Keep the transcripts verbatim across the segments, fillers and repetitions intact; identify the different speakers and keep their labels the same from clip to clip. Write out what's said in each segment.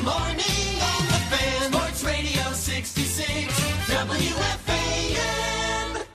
Speaker 1: morning on the fan. Sports Radio sixty-six, W F A M.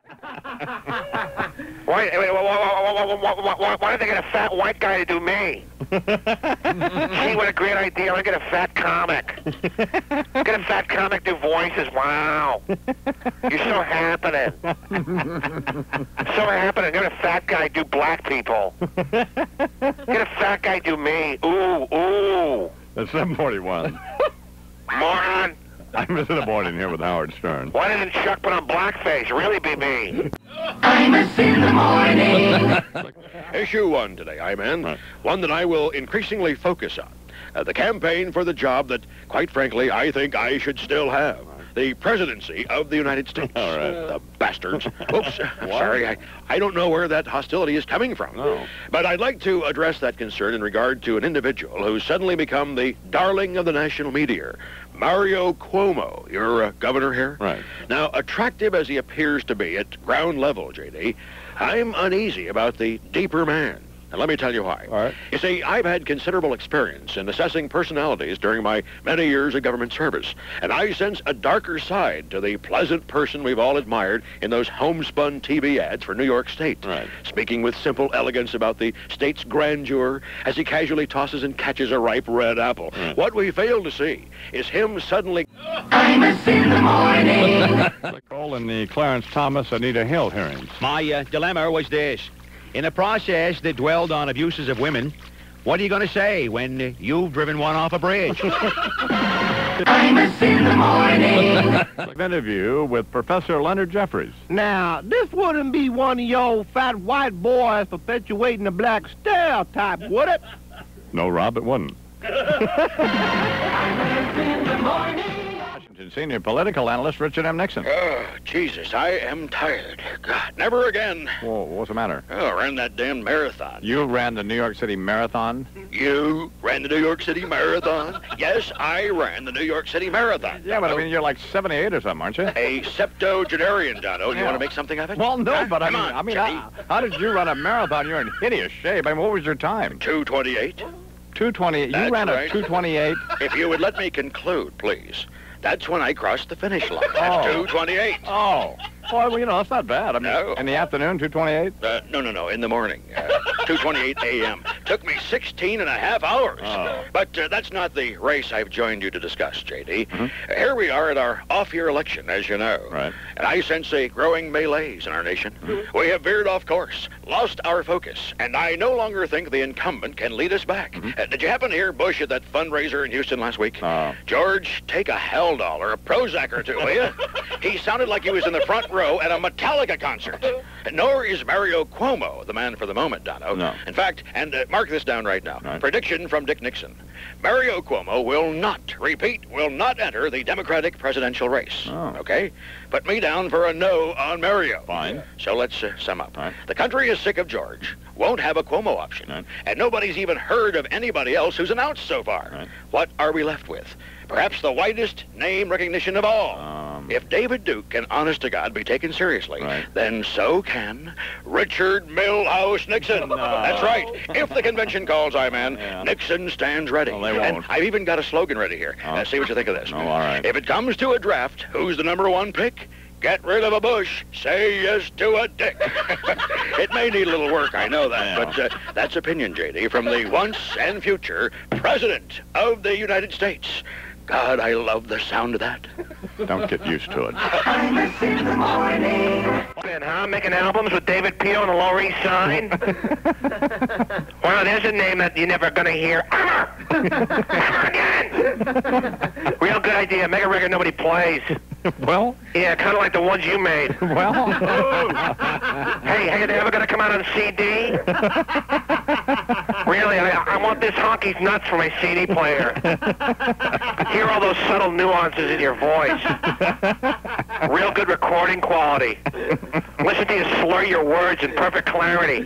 Speaker 2: Why, why, why, why, why, why did they get a fat white guy to do me? Gee, what a great idea. I get a fat comic. Get a fat comic do voices. Wow. You're so happening. So happening. Get a fat guy do black people. Get a fat guy do me. Ooh, ooh.
Speaker 3: That's seven forty-one.
Speaker 2: Moron.
Speaker 3: I'm Mister Boarding here with Howard Stern.
Speaker 2: Why didn't Chuck put on blackface? Really be me.
Speaker 4: Imus in the morning.
Speaker 5: Issue one today, I'm in.
Speaker 3: Right.
Speaker 5: One that I will increasingly focus on. Uh, the campaign for the job that, quite frankly, I think I should still have. The presidency of the United States.
Speaker 3: All right.
Speaker 5: The bastards. Oops. Sorry, I, I don't know where that hostility is coming from.
Speaker 3: No.
Speaker 5: But I'd like to address that concern in regard to an individual who's suddenly become the darling of the national media. Mario Cuomo, your uh, governor here.
Speaker 3: Right.
Speaker 5: Now, attractive as he appears to be at ground level, J D, I'm uneasy about the deeper man. And let me tell you why.
Speaker 3: All right.
Speaker 5: You see, I've had considerable experience in assessing personalities during my many years of government service, and I sense a darker side to the pleasant person we've all admired in those homespun T V ads for New York State.
Speaker 3: Right.
Speaker 5: Speaking with simple elegance about the state's grandeur as he casually tosses and catches a ripe red apple.
Speaker 3: Right.
Speaker 5: What we fail to see is him suddenly...
Speaker 4: Imus in the morning.
Speaker 3: Calling the Clarence Thomas Anita Hill hearings.
Speaker 6: My uh, dilemma was this. In a process that dwelled on abuses of women, what are you going to say when uh, you've driven one off a bridge?
Speaker 4: Imus in the morning.
Speaker 3: An interview with Professor Leonard Jeffries.
Speaker 7: Now, this wouldn't be one of your fat white boys perpetuating the black stereotype, would it?
Speaker 3: No, Rob, it wouldn't.
Speaker 4: Imus in the morning.
Speaker 3: Washington senior political analyst Richard M. Nixon.
Speaker 5: Oh, Jesus, I am tired. God, never again.
Speaker 3: Whoa, what's the matter?
Speaker 5: Oh, I ran that damn marathon.
Speaker 3: You ran the New York City Marathon?
Speaker 5: You ran the New York City Marathon? Yes, I ran the New York City Marathon.
Speaker 3: Yeah, but I mean, you're like seventy-eight or something, aren't you?
Speaker 5: A septuagenarian, Dono. You
Speaker 3: Yeah.
Speaker 5: want to make something of it?
Speaker 3: Well, no,
Speaker 5: Huh?
Speaker 3: but I
Speaker 5: Come
Speaker 3: mean,
Speaker 5: on,
Speaker 3: I mean,
Speaker 5: Jimmy.
Speaker 3: how, how did you run a marathon? You're in hideous shape. I mean, what was your time?
Speaker 5: two twenty-eight.
Speaker 3: two twenty-eight. You
Speaker 5: That's
Speaker 3: ran a
Speaker 5: right.
Speaker 3: two twenty-eight.
Speaker 5: If you would let me conclude, please. That's when I crossed the finish line.
Speaker 3: Oh.
Speaker 5: At two twenty-eight.
Speaker 3: Oh. Well, you know, that's not bad. I mean,
Speaker 5: No.
Speaker 3: in the afternoon, two twenty-eight?
Speaker 5: Uh, no, no, no, in the morning. Uh, two twenty-eight a m Took me sixteen and a half hours.
Speaker 3: Oh.
Speaker 5: But uh, that's not the race I've joined you to discuss, J D.
Speaker 3: Mhm.
Speaker 5: Uh, here we are at our off-year election, as you know.
Speaker 3: Right.
Speaker 5: And I sense a growing malaise in our nation. We have veered off course, lost our focus, and I no longer think the incumbent can lead us back. Uh, did you happen to hear Bush at that fundraiser in Houston last week?
Speaker 3: Oh.
Speaker 5: George, take a Haldol or a Prozac or two, will you? He sounded like he was in the front row at a Metallica concert. Nor is Mario Cuomo the man for the moment, Dono.
Speaker 3: No.
Speaker 5: In fact, and uh, mark this down right now,
Speaker 3: Right.
Speaker 5: prediction from Dick Nixon. Mario Cuomo will not, repeat, will not enter the Democratic presidential race.
Speaker 3: Oh.
Speaker 5: Okay? Put me down for a no on Mario.
Speaker 3: Fine.
Speaker 5: So let's uh, sum up.
Speaker 3: Right.
Speaker 5: The country is sick of George, won't have a Cuomo option,
Speaker 3: Right.
Speaker 5: and nobody's even heard of anybody else who's announced so far.
Speaker 3: Right.
Speaker 5: What are we left with? Perhaps the whitest name recognition of all.
Speaker 3: Um,
Speaker 5: If David Duke can, honest to God, be taken seriously,
Speaker 3: Right.
Speaker 5: then so can Richard Milhouse Nixon.
Speaker 3: No.
Speaker 5: That's right. If the convention calls, I man,
Speaker 3: Yeah.
Speaker 5: Nixon stands ready.
Speaker 3: Well, they
Speaker 5: and
Speaker 3: won't.
Speaker 5: I've even got a slogan ready here.
Speaker 3: Oh.
Speaker 5: Uh, see what you think of this.
Speaker 3: Oh, all right.
Speaker 5: If it comes to a draft, who's the number one pick? Get rid of a Bush. Say yes to a Dick. It may need a little work, I know that,
Speaker 3: Yeah.
Speaker 5: but uh, that's opinion, J D, from the once and future President of the United States. God, I love the sound of that.
Speaker 3: don't get used to it.
Speaker 4: Imus in the morning.
Speaker 2: And huh? Making albums with David Pio on the Lower East Side? Well, there's a name that you're never going to hear. Ah! Again! Real good idea. Make a record nobody plays.
Speaker 3: Well,
Speaker 2: Yeah, kind of like the ones you made.
Speaker 3: well.
Speaker 2: Hey, hey, they ever going to come out on C D? Really, I, I want this Honky's Nuts for my C D player. Hear all those subtle nuances in your voice. Real good recording quality. Listen to you slur your words in perfect clarity.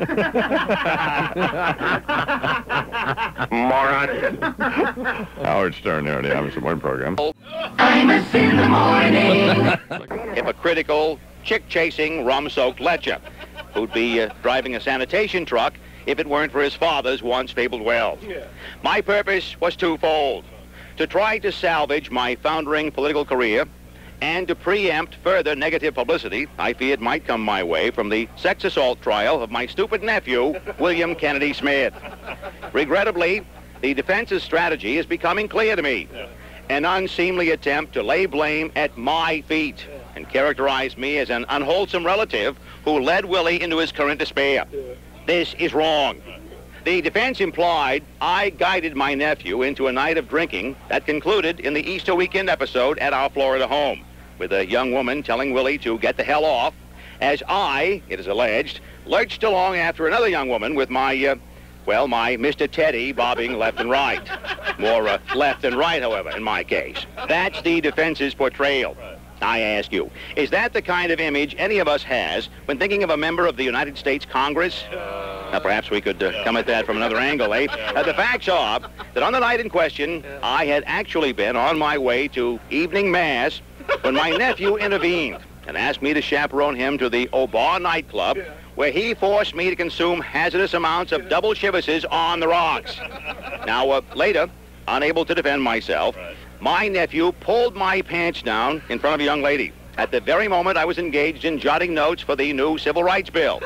Speaker 2: Moron.
Speaker 3: Howard Stern here, the Imus Morning Program.
Speaker 4: Imus in the morning.
Speaker 6: Hypocritical, chick-chasing, rum-soaked legend who'd be uh, driving a sanitation truck if it weren't for his father's once fabled wealth. My purpose was twofold. to try to salvage my foundering political career and to preempt further negative publicity I feared might come my way from the sex assault trial of my stupid nephew, William Kennedy Smith. Regrettably, the defense's strategy is becoming clear to me. An unseemly attempt to lay blame at my feet and characterize me as an unwholesome relative who led Willie into his current despair. This is wrong. The defense implied I guided my nephew into a night of drinking that concluded in the Easter weekend episode at our Florida home, with a young woman telling Willie to get the hell off, as I, it is alleged, lurched along after another young woman with my, uh, well, my Mister Teddy bobbing left and right. More uh, left and right, however, in my case. That's the defense's portrayal. I ask you, is that the kind of image any of us has when thinking of a member of the United States Congress? Now, perhaps we could uh, come at that from another angle, eh? Uh, the facts are that on the night in question, I had actually been on my way to evening mass when my nephew intervened and asked me to chaperone him to the Obar nightclub, where he forced me to consume hazardous amounts of double chivices on the rocks. Now, uh, later, unable to defend myself, my nephew pulled my pants down in front of a young lady at the very moment I was engaged in jotting notes for the new civil rights bill.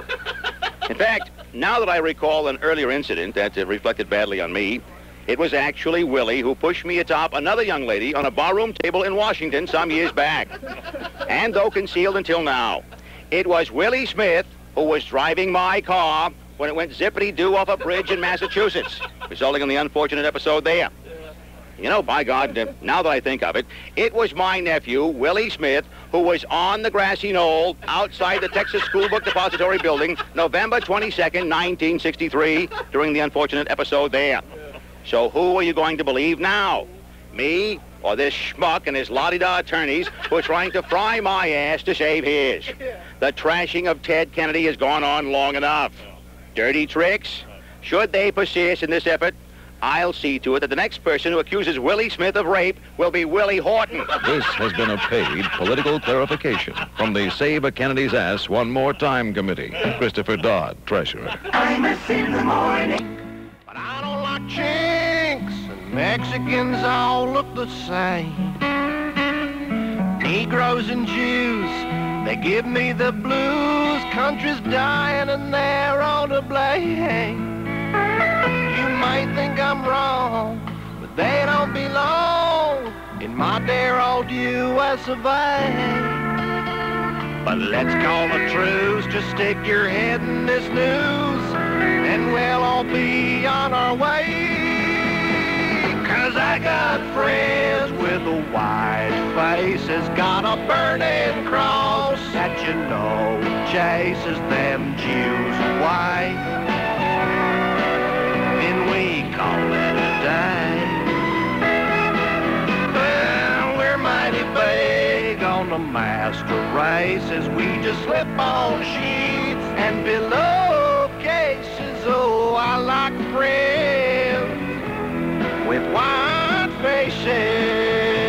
Speaker 6: In fact, now that I recall an earlier incident that uh, reflected badly on me, it was actually Willie who pushed me atop another young lady on a barroom table in Washington some years back. And though concealed until now, it was Willie Smith who was driving my car when it went zippity-doo off a bridge in Massachusetts, resulting in the unfortunate episode there. You know, by God, uh, now that I think of it, it was my nephew, Willie Smith, who was on the grassy knoll outside the Texas School Book Depository building November twenty-second, nineteen sixty-three, during the unfortunate episode there. So who are you going to believe now? Me or this schmuck and his la-di-da attorneys who are trying to fry my ass to save his? The trashing of Ted Kennedy has gone on long enough. Dirty tricks? Should they persist in this effort, I'll see to it that the next person who accuses Willie Smith of rape will be Willie Horton.
Speaker 8: This has been a paid political clarification from the Save a Kennedy's Ass One More Time Committee. Christopher Dodd, Treasurer.
Speaker 4: Imus in the morning.
Speaker 7: But I don't like chinks, and Mexicans all look the same. Negroes and Jews, they give me the blues. Country's dying and they're all to blame. You might think I'm wrong, but they don't belong in my dear old U S of A. But let's call a truce, just stick your head in this news, and we'll all be on our way. Cause I got friends with a white face, has got a burning cross that you know chases them Jews white. Call it a day. Well, we're mighty big on the master race as we just slip on sheets and pillowcases. Oh, I like friends with white faces.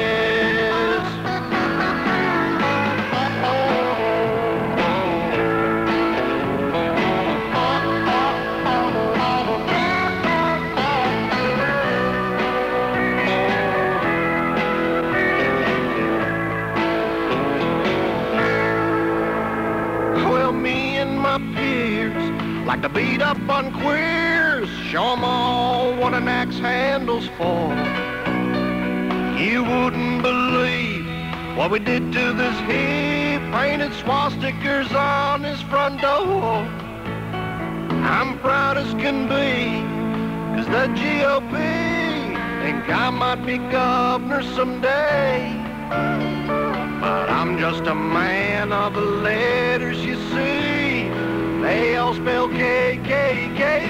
Speaker 7: Like to beat up on queers, show 'em all what an axe handle's for. You wouldn't believe what we did to this heap, painted swastikas on his front door. I'm proud as can be, cause the G O P think I might be governor someday. But I'm just a man of the letters, you see. They all spell K K K.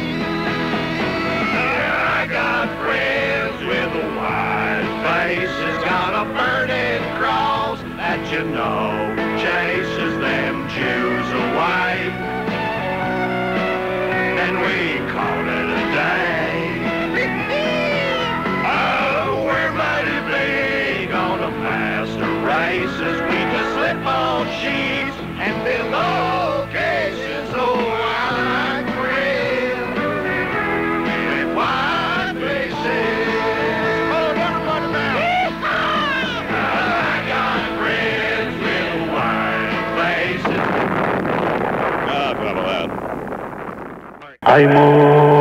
Speaker 7: I got friends with a white face, has got a burning cross that you know chases them Jews away. And we call it a day. Oh, we're mighty big on a master race as we just slip on sheets and pillowcases. Oh, I like friends with white faces. Oh, everybody now.
Speaker 9: I move.